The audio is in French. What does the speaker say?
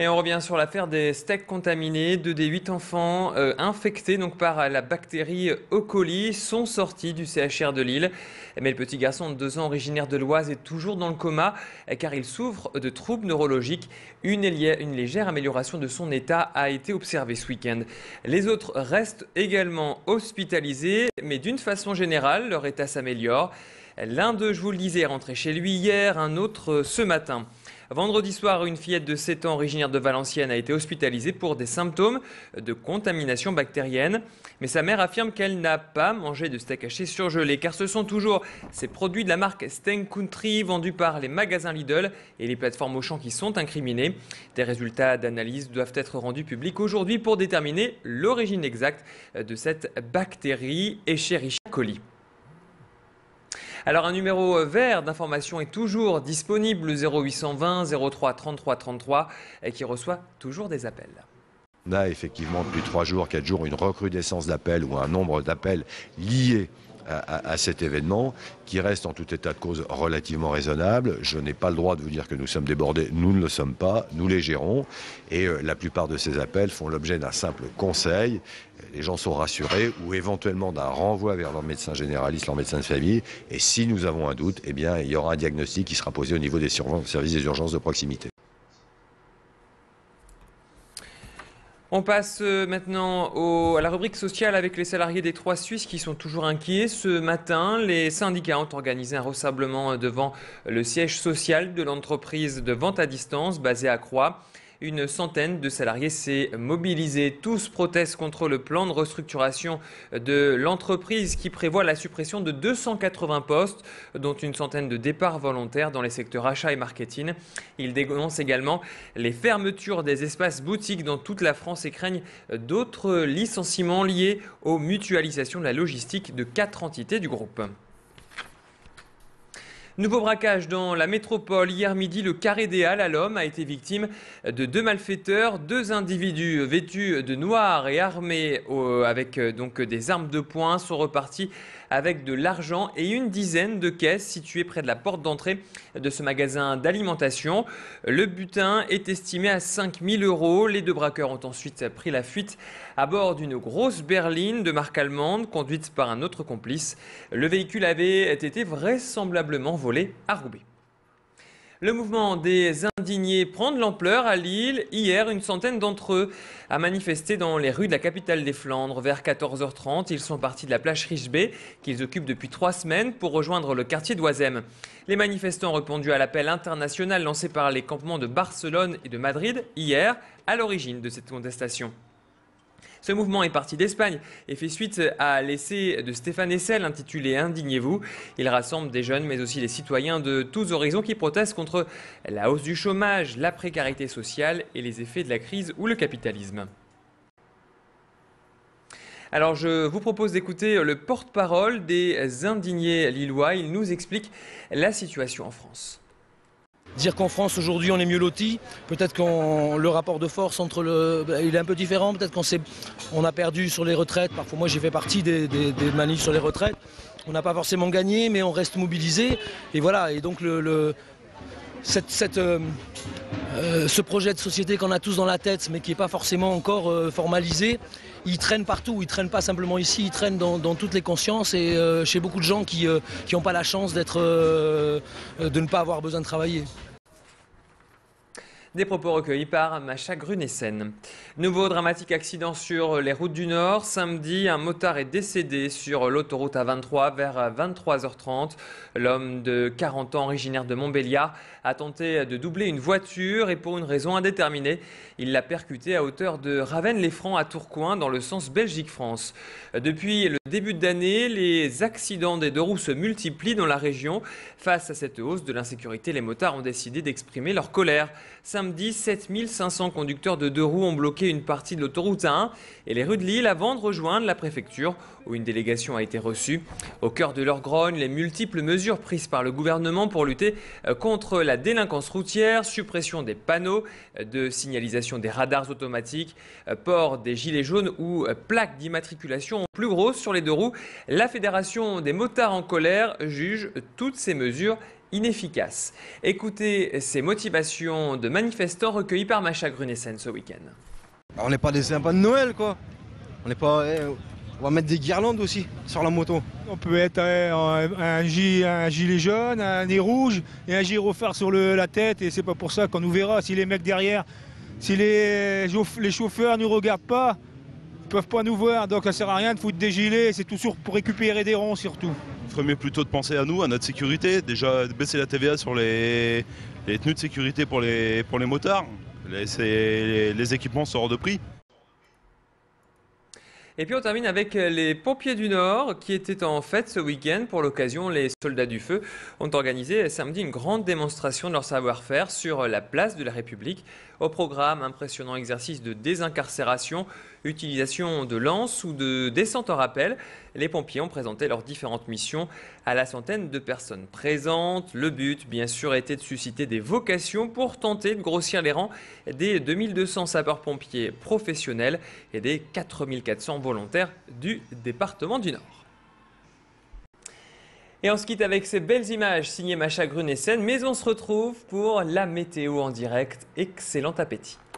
Et on revient sur l'affaire des steaks contaminés. 2 des 8 enfants infectés par la bactérie E. coli sont sortis du CHR de Lille. Mais le petit garçon de 2 ans originaire de l'Oise est toujours dans le coma car il souffre de troubles neurologiques. Une légère amélioration de son état a été observée ce week-end. Les autres restent également hospitalisés, mais d'une façon générale, leur état s'améliore. L'un d'eux, je vous le disais, est rentré chez lui hier, un autre ce matin. Vendredi soir, une fillette de 7 ans originaire de Valenciennes a été hospitalisée pour des symptômes de contamination bactérienne. Mais sa mère affirme qu'elle n'a pas mangé de steak haché surgelé car ce sont toujours ces produits de la marque Steak Country vendus par les magasins Lidl et les plateformes Auchan qui sont incriminés. Des résultats d'analyse doivent être rendus publics aujourd'hui pour déterminer l'origine exacte de cette bactérie Escherichia coli. Alors un numéro vert d'information est toujours disponible, le 0820 03 33 33, qui reçoit toujours des appels. On a effectivement depuis 3 jours, 4 jours, une recrudescence d'appels ou un nombre d'appels liés à cet événement qui reste en tout état de cause relativement raisonnable. Je n'ai pas le droit de vous dire que nous sommes débordés, nous ne le sommes pas, nous les gérons et la plupart de ces appels font l'objet d'un simple conseil. Les gens sont rassurés ou éventuellement d'un renvoi vers leur médecin généraliste, leur médecin de famille et si nous avons un doute, eh bien, il y aura un diagnostic qui sera posé au niveau des services des urgences de proximité. On passe maintenant à la rubrique sociale avec les salariés des 3 Suisses qui sont toujours inquiets. Ce matin, les syndicats ont organisé un rassemblement devant le siège social de l'entreprise de vente à distance basée à Croix. Une centaine de salariés s'est mobilisée. Tous protestent contre le plan de restructuration de l'entreprise qui prévoit la suppression de 280 postes, dont une centaine de départs volontaires dans les secteurs achat et marketing. Ils dénoncent également les fermetures des espaces boutiques dans toute la France et craignent d'autres licenciements liés aux mutualisations de la logistique de 4 entités du groupe. Nouveau braquage dans la métropole. Hier midi, le Carré des Halles à l'Homme a été victime de 2 malfaiteurs. 2 individus vêtus de noir et armés avec des armes de poing sont repartis avec de l'argent et une dizaine de caisses situées près de la porte d'entrée de ce magasin d'alimentation. Le butin est estimé à 5 000 €. Les 2 braqueurs ont ensuite pris la fuite à bord d'une grosse berline de marque allemande conduite par un autre complice. Le véhicule avait été vraisemblablement volé à Roubaix. Le mouvement des indignés prend de l'ampleur à Lille. Hier, une centaine d'entre eux a manifesté dans les rues de la capitale des Flandres. Vers 14h30, ils sont partis de la plage Richebé, qu'ils occupent depuis 3 semaines, pour rejoindre le quartier d'Oisem. Les manifestants ont répondu à l'appel international lancé par les campements de Barcelone et de Madrid hier, à l'origine de cette contestation. Ce mouvement est parti d'Espagne et fait suite à l'essai de Stéphane Hessel intitulé « Indignez-vous ». Il rassemble des jeunes mais aussi des citoyens de tous horizons qui protestent contre la hausse du chômage, la précarité sociale et les effets de la crise ou le capitalisme. Alors je vous propose d'écouter le porte-parole des indignés lillois. Il nous explique la situation en France. Dire qu'en France aujourd'hui on est mieux loti, peut-être que le rapport de force il est un peu différent, peut-être qu'on a perdu sur les retraites, parfois moi j'ai fait partie des manifs sur les retraites, on n'a pas forcément gagné mais on reste mobilisé et voilà, et donc ce projet de société qu'on a tous dans la tête mais qui n'est pas forcément encore formalisé, il traîne partout, il ne traîne pas simplement ici, il traîne dans toutes les consciences et chez beaucoup de gens qui n'ont pas la chance de ne pas avoir besoin de travailler. Des propos recueillis par Macha Grunessen. Nouveau dramatique accident sur les routes du Nord. Samedi, un motard est décédé sur l'autoroute A23 vers 23h30. L'homme de 40 ans, originaire de Montbéliard, a tenté de doubler une voiture et pour une raison indéterminée, il l'a percuté à hauteur de Ravenne-les-Francs à Tourcoing dans le sens Belgique-France. Depuis le début d'année, les accidents des 2 roues se multiplient dans la région. Face à cette hausse de l'insécurité, les motards ont décidé d'exprimer leur colère. Samedi, 7500 conducteurs de 2 roues ont bloqué une partie de l'autoroute A1 et les rues de Lille avant de rejoindre la préfecture où une délégation a été reçue. Au cœur de leur grogne, les multiples mesures prises par le gouvernement pour lutter contre la délinquance routière, suppression des panneaux de signalisation des radars automatiques, port des gilets jaunes ou plaques d'immatriculation plus grosses sur les deux roues. La Fédération des motards en colère juge toutes ces mesures inefficaces. Écoutez ces motivations de manifestants recueillis par Macha Grunessen ce week-end. On n'est pas des sympas de Noël, quoi. On n'est pas. On va mettre des guirlandes aussi sur la moto. On peut être un gilet jaune, un nez rouge et un gyrophare sur la tête, et c'est pas pour ça qu'on nous verra. Si les mecs derrière, si les chauffeurs ne nous regardent pas, ils peuvent pas nous voir, donc ça sert à rien de foutre des gilets, c'est toujours pour récupérer des ronds surtout. Il ferait mieux plutôt de penser à nous, à notre sécurité, déjà de baisser la TVA sur les tenues de sécurité pour les motards. Les équipements sont hors de prix. Et puis on termine avec les pompiers du Nord qui étaient en fête ce week-end. Pour l'occasion, les soldats du feu ont organisé samedi une grande démonstration de leur savoir-faire sur la place de la République. Au programme, impressionnant exercice de désincarcération, utilisation de lances ou de descente en rappel. Les pompiers ont présenté leurs différentes missions à la centaine de personnes présentes. Le but, bien sûr, était de susciter des vocations pour tenter de grossir les rangs des 2200 sapeurs-pompiers professionnels et des 4400 volontaires du département du Nord. Et on se quitte avec ces belles images signées Macha Grunessen, mais on se retrouve pour la météo en direct. Excellent appétit.